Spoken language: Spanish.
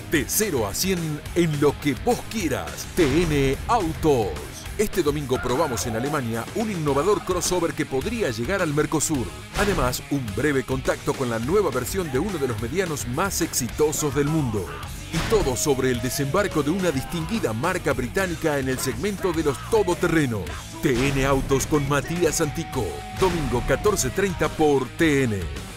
De 0 a 100 en lo que vos quieras. TN Autos. Este domingo probamos en Alemania un innovador crossover que podría llegar al Mercosur. Además, un breve contacto con la nueva versión de uno de los medianos más exitosos del mundo. Y todo sobre el desembarco de una distinguida marca británica en el segmento de los todoterrenos. TN Autos con Matías Antico. Domingo 14:30 por TN.